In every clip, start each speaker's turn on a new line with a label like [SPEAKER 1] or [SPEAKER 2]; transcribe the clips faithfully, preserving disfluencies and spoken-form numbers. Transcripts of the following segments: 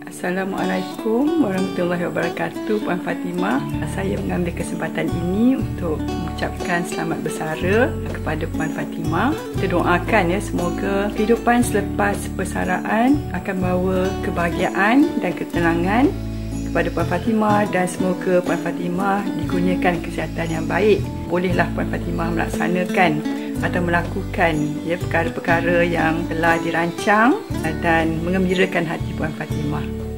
[SPEAKER 1] Assalamualaikum warahmatullahi wabarakatuh, Puan Fatimah. Saya mengambil kesempatan ini untuk mengucapkan selamat bersara kepada Puan Fatimah. Kita doakan ya, semoga kehidupan selepas persaraan akan membawa kebahagiaan dan ketenangan kepada Puan Fatimah, dan semoga Puan Fatimah dikurniakan kesihatan yang baik. Bolehlah Puan Fatimah melaksanakan atau melakukan ya perkara-perkara yang telah dirancang dan mengembirakan hati Puan Fatimah.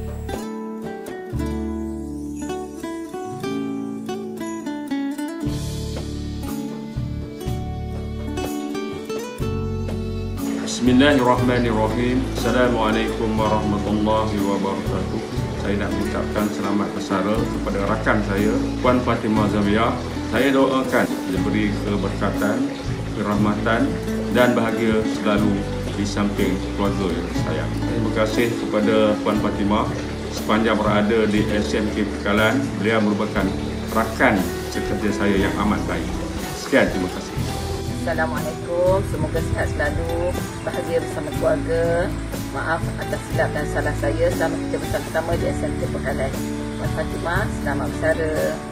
[SPEAKER 2] Bismillahirrahmanirrahim. Assalamualaikum warahmatullahi wabarakatuh. Saya nak mengucapkan selamat bersara kepada rakan saya, Puan Fatimah Zawiyah. Saya doakan diberi keberkatan, kerahmatan dan bahagia selalu di samping keluarga yang sayang. Terima kasih kepada Puan Fatimah sepanjang berada di S M K Pekalan. Beliau merupakan rakan sekerja saya yang amat baik. Sekian, terima kasih.
[SPEAKER 3] Assalamualaikum, semoga sihat selalu, bahagia bersama keluarga. Maaf atas silap dan salah saya selama kita bersama-sama di S M K Pekalan. Puan Fatimah, selamat bersara.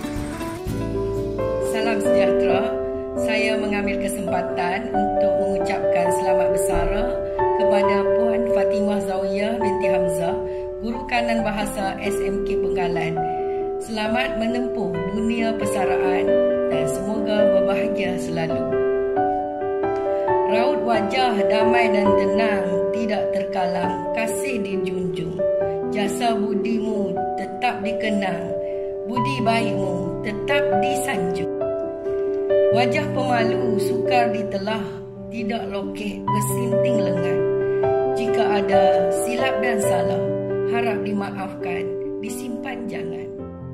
[SPEAKER 4] Salam sejahtera. Saya mengambil kesempatan untuk mengucapkan selamat bersara kepada Puan Fatimah Zawiyah binti Hamzah, Guru Kanan Bahasa S M K Pekalan. Selamat menempuh dunia persaraan dan semoga berbahagia selalu. Raut wajah damai dan tenang, tidak terkalang, kasih dijunjung. Jasa budimu tetap dikenang, budi baikmu tetap disanjung. Wajah pemalu sukar ditelah, tidak lokek bersinting lengan. Jika ada silap dan salah, harap dimaafkan, disimpan jangan.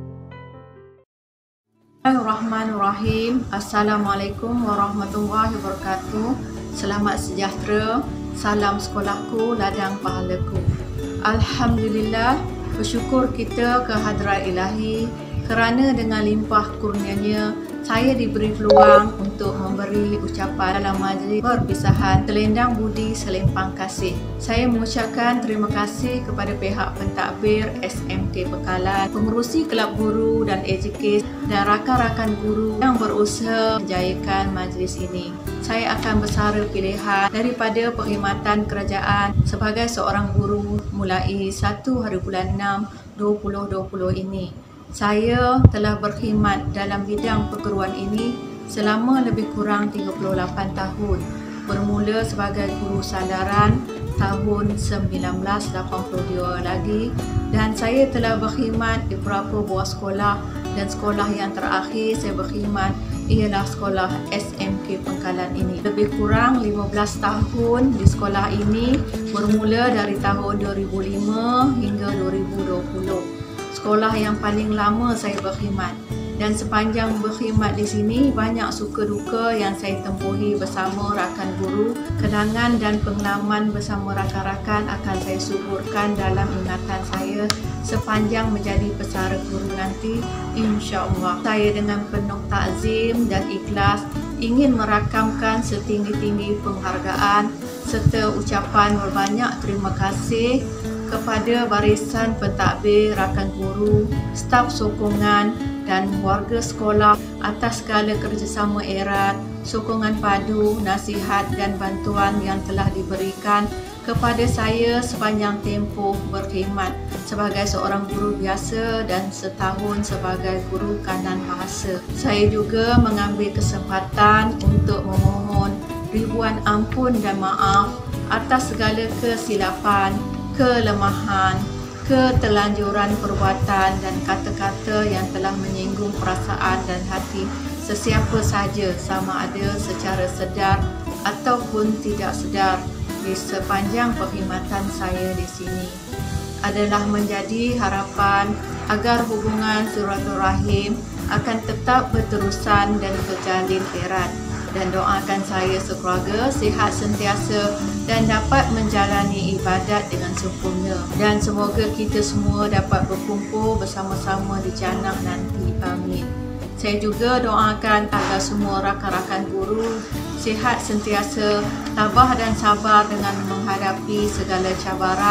[SPEAKER 5] Bismillahirrahmanirrahim. Assalamualaikum warahmatullahi wabarakatuh. Selamat sejahtera. Salam sekolahku, ladang pahalaku. Alhamdulillah, bersyukur kita ke hadrat ilahi kerana dengan limpah kurnianya saya diberi peluang untuk memberi ucapan dalam majlis perpisahan selendang budi selempang kasih. Saya mengucapkan terima kasih kepada pihak pentadbir S M K Pekalan, pengerusi kelab guru dan A J K dan rakan-rakan guru yang berusaha menjayakan majlis ini. Saya akan bersara pilihan daripada perkhidmatan kerajaan sebagai seorang guru mulai satu hari bulan enam dua ribu dua puluh ini. Saya telah berkhidmat dalam bidang perguruan ini selama lebih kurang tiga puluh lapan tahun. Bermula sebagai guru sandaran tahun seribu sembilan ratus lapan puluh dua lagi, dan saya telah berkhidmat di beberapa buah sekolah, dan sekolah yang terakhir saya berkhidmat ialah sekolah S M K Pekalan ini. Lebih kurang lima belas tahun di sekolah ini, bermula dari tahun dua ribu lima hingga dua ribu dua puluh. Sekolah yang paling lama saya berkhidmat, dan sepanjang berkhidmat di sini banyak suka duka yang saya tempuhi bersama rakan guru. Kenangan dan pengalaman bersama rakan-rakan akan saya suburkan dalam ingatan saya sepanjang menjadi pesara guru nanti, insya-Allah. Saya dengan penuh takzim dan ikhlas ingin merakamkan setinggi-tinggi penghargaan serta ucapan berbanyak terima kasih kepada barisan pentadbir, rakan guru, staf sokongan dan warga sekolah atas segala kerjasama erat, sokongan padu, nasihat dan bantuan yang telah diberikan kepada saya sepanjang tempoh berkhidmat sebagai seorang guru biasa dan setahun sebagai guru kanan bahasa. Saya juga mengambil kesempatan untuk memohon ribuan ampun dan maaf atas segala kesilapan, kelemahan, keterlanjuran perbuatan dan kata-kata yang telah menyinggung perasaan dan hati sesiapa sahaja, sama ada secara sedar ataupun tidak sedar di sepanjang perkhidmatan saya di sini. Adalah menjadi harapan agar hubungan silaturahim akan tetap berterusan dan berjalin erat, dan doakan saya sekeluarga sihat sentiasa dan dapat menjalani ibadat dengan sempurna, dan semoga kita semua dapat berkumpul bersama-sama di jannah nanti. Amin. Saya juga doakan agar semua rakan-rakan guru sihat sentiasa, tabah dan sabar dengan menghadapi segala cabaran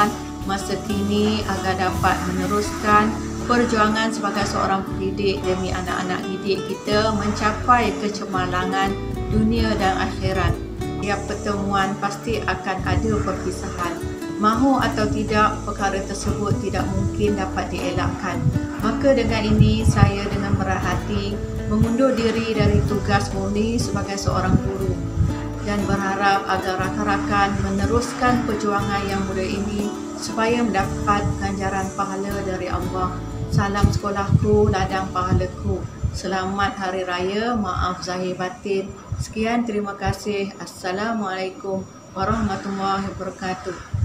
[SPEAKER 5] masa kini agar dapat meneruskan perjuangan sebagai seorang pendidik demi anak-anak didik kita mencapai kecemerlangan dunia dan akhirat. Tiap pertemuan pasti akan ada perpisahan. Mahu atau tidak, perkara tersebut tidak mungkin dapat dielakkan. Maka dengan ini, saya dengan berat hati mengundur diri dari tugas murni sebagai seorang guru dan berharap agar rakan-rakan meneruskan perjuangan yang mulia ini supaya mendapat ganjaran pahala dari Allah. Salam sekolahku, ladang pahalaku. Selamat Hari Raya, maaf zahir batin. Sekian, terima kasih. Assalamualaikum warahmatullahi wabarakatuh.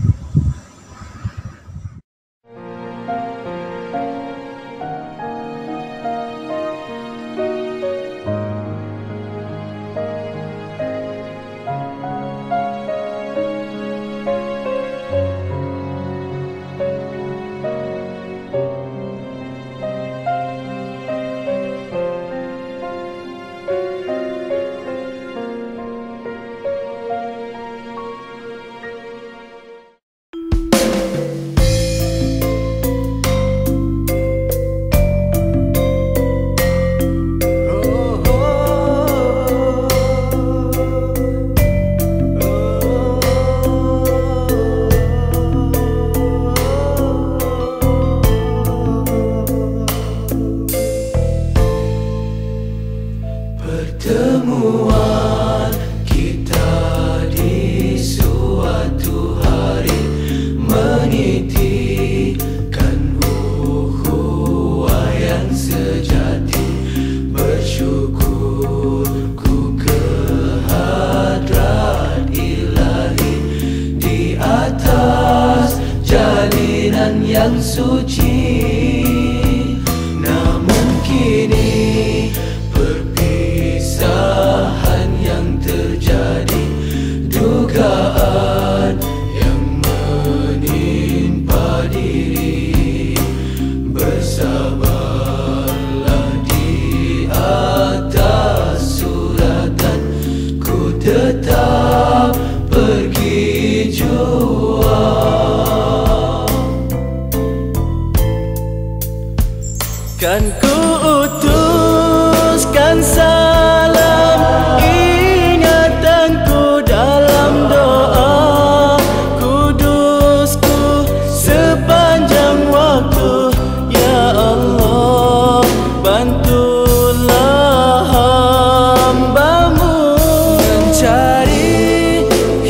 [SPEAKER 6] Pertemuan kita di suatu hari menitikan ukhuwah yang sejati. Bersyukurku kehadrat Ilahi di atas jalinan yang suci. Namun kini perpisahan yang terjadi, dugaan yang menimpa diri. Bersabarlah di atas suratan, ku tetap pergi juang. Kan ku utuskan salam ingatanku dalam doa, kudusku sepanjang waktu. Ya Allah, bantulah hambamu mencari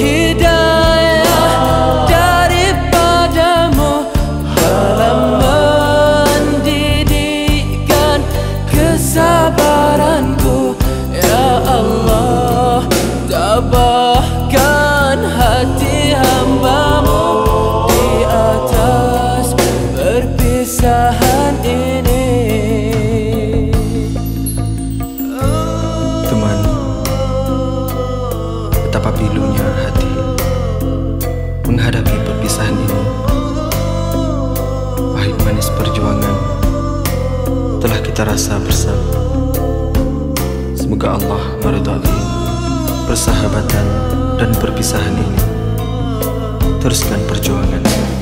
[SPEAKER 6] hidayah daripadamu. Halaman didikan kesabaranku. Ya Allah, tabahkan hati hambamu di atas perpisahan ini.
[SPEAKER 7] Teman, betapa pilunya hati menghadapi perpisahan ini. Pahit manis perjuangan telah kita rasa bersama. Semoga Allah meridai persahabatan dan perpisahan ini. Teruskan perjuangan.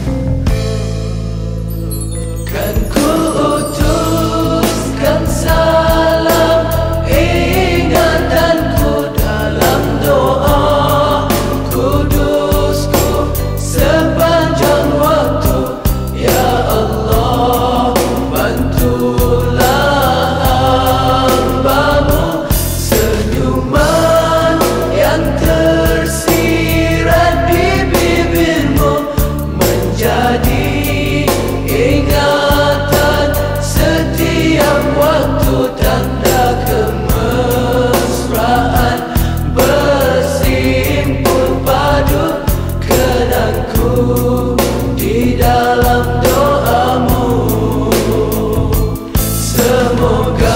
[SPEAKER 6] Kan ku utuskan salam ingatanku dalam doa, kudusku sepanjang waktu. Ya Allah, bantulah hambamu. Senyuman yang tersirat di bibirmu menjadi ingatan setiap waktu, tanda kemesraan bersimpul padu kenangku di dalam doamu. Semoga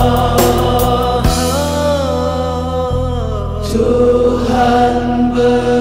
[SPEAKER 6] Tuhan ber